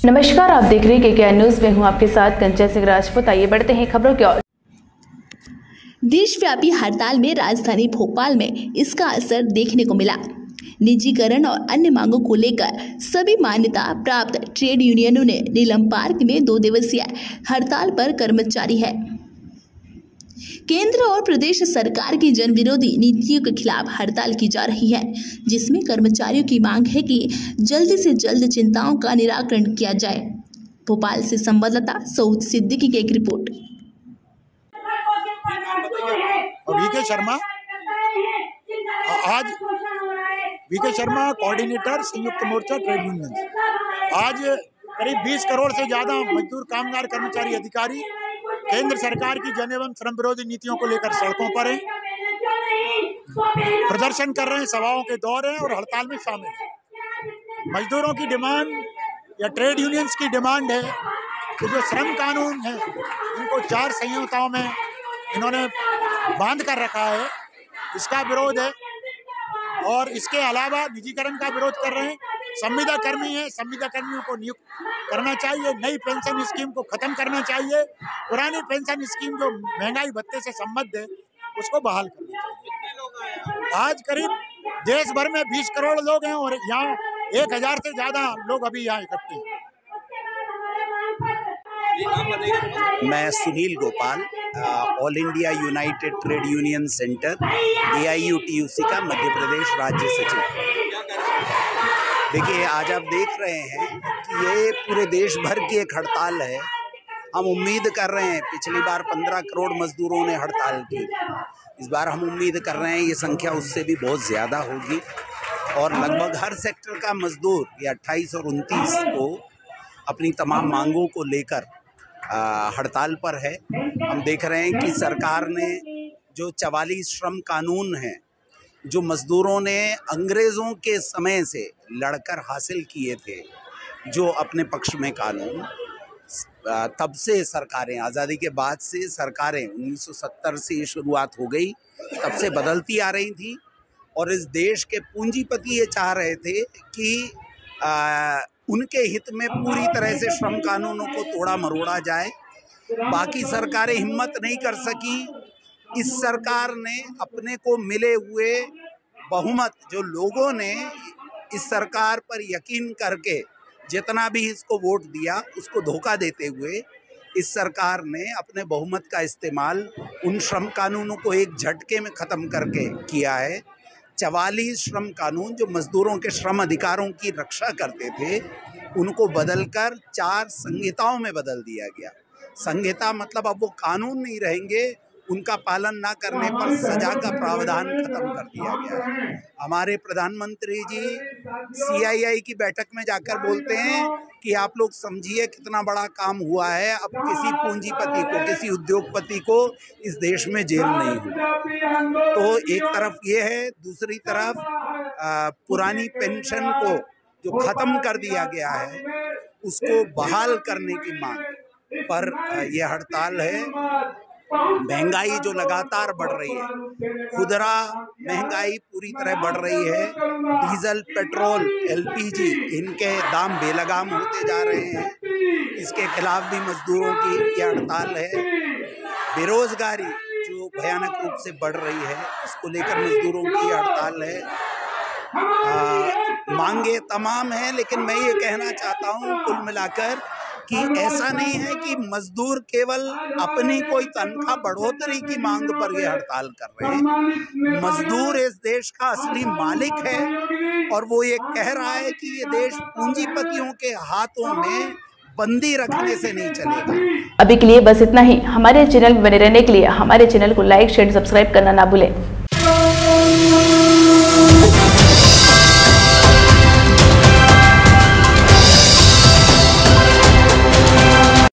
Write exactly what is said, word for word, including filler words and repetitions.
नमस्कार, आप देख रहे हैं के के आर न्यूज में हूं आपके साथ कंचन सिंह राजपूत। आइए बढ़ते हैं खबरों की ओर। देशव्यापी हड़ताल में राजधानी भोपाल में इसका असर देखने को मिला। निजीकरण और अन्य मांगों को लेकर सभी मान्यता प्राप्त ट्रेड यूनियनों ने नीलम पार्क में दो दिवसीय हड़ताल पर कर्मचारी है। केंद्र और प्रदेश सरकार की जन विरोधी नीतियों के खिलाफ हड़ताल की जा रही है, जिसमें कर्मचारियों की मांग है कि जल्द से जल्द चिंताओं का निराकरण किया जाए। भोपाल से संवाददाता सऊद सिद्दीकी की एक रिपोर्ट। वीके शर्मा आज वीके शर्मा कोऑर्डिनेटर संयुक्त मोर्चा ट्रेड यूनियन। आज करीब बीस करोड़ से ज्यादा मजदूर, कामगार, कर्मचारी, अधिकारी केंद्र सरकार की जन एवं श्रम विरोधी नीतियों को लेकर सड़कों पर हैं, प्रदर्शन कर रहे हैं, सभाओं के दौर हैं और हड़ताल में शामिल हैं। मजदूरों की डिमांड या ट्रेड यूनियंस की डिमांड है कि जो श्रम कानून है इनको चार संहिताओं में इन्होंने बांध कर रखा है, इसका विरोध है। और इसके अलावा निजीकरण का विरोध कर रहे हैं। संविदा कर्मी है, संविदा कर्मियों को नियुक्त करना चाहिए, नई पेंशन स्कीम को खत्म करना चाहिए, पुरानी पेंशन स्कीम जो महंगाई भत्ते से संबद्ध है उसको बहाल करना चाहिए। आज करीब देश भर में बीस करोड़ लोग हैं और यहाँ एक हजार से ज्यादा लोग अभी यहाँ इकट्ठे हैं। मैं Sunil Gopal, all India United Trade Union Centre A I U T U C का मध्य प्रदेश राज्य सचिव। देखिए, आज आप देख रहे हैं कि ये पूरे देश भर की एक हड़ताल है। हम उम्मीद कर रहे हैं, पिछली बार पंद्रह करोड़ मजदूरों ने हड़ताल की, इस बार हम उम्मीद कर रहे हैं ये संख्या उससे भी बहुत ज़्यादा होगी और लगभग हर सेक्टर का मजदूर ये अट्ठाईस और उनतीस को अपनी तमाम मांगों को लेकर हड़ताल पर है। हम देख रहे हैं कि सरकार ने जो चवालीस श्रम कानून है, जो मज़दूरों ने अंग्रेज़ों के समय से लड़कर हासिल किए थे, जो अपने पक्ष में कानून, तब से सरकारें, आज़ादी के बाद से सरकारें उन्नीस सौ सत्तर से ये शुरुआत हो गई, तब से बदलती आ रही थी और इस देश के पूंजीपति ये चाह रहे थे कि आ, उनके हित में पूरी तरह से श्रम कानूनों को तोड़ा मरोड़ा जाए। बाकी सरकारें हिम्मत नहीं कर सकी। इस सरकार ने अपने को मिले हुए बहुमत, जो लोगों ने इस सरकार पर यकीन करके जितना भी इसको वोट दिया उसको धोखा देते हुए इस सरकार ने अपने बहुमत का इस्तेमाल उन श्रम कानूनों को एक झटके में ख़त्म करके किया है। चवालीस श्रम कानून जो मज़दूरों के श्रम अधिकारों की रक्षा करते थे, उनको बदलकर चार संहिताओं में बदल दिया गया। संहिता मतलब अब वो कानून नहीं रहेंगे, उनका पालन ना करने पर सजा का प्रावधान खत्म कर दिया गया है। हमारे प्रधानमंत्री जी सी आई आई की बैठक में जाकर बोलते हैं कि आप लोग समझिए कितना बड़ा काम हुआ है, अब किसी पूंजीपति को, किसी उद्योगपति को इस देश में जेल नहीं होगी। तो एक तरफ ये है, दूसरी तरफ आ, पुरानी पेंशन को जो ख़त्म कर दिया गया है उसको बहाल करने की मांग पर यह हड़ताल है। महंगाई जो लगातार बढ़ रही है, खुदरा महंगाई पूरी तरह बढ़ रही है, diesel, petrol, L P G, इनके दाम बेलगाम होते जा रहे हैं। इसके खिलाफ भी मजदूरों की यह हड़ताल है। बेरोजगारी जो भयानक रूप से बढ़ रही है, इसको लेकर मजदूरों की हड़ताल है। आ, मांगे तमाम हैं, लेकिन मैं ये कहना चाहता हूँ कुल मिलाकर कि ऐसा नहीं है कि मजदूर केवल अपनी कोई तनख्वाह बढ़ोतरी की मांग पर ये हड़ताल कर रहे हैं। मजदूर इस देश का असली मालिक है और वो ये कह रहा है कि ये देश पूंजीपतियों के हाथों में बंदी रखने से नहीं चलेगा। अभी के लिए बस इतना ही। हमारे चैनल में बने रहने के लिए हमारे चैनल को लाइक, शेयर, सब्सक्राइब करना ना भूलें।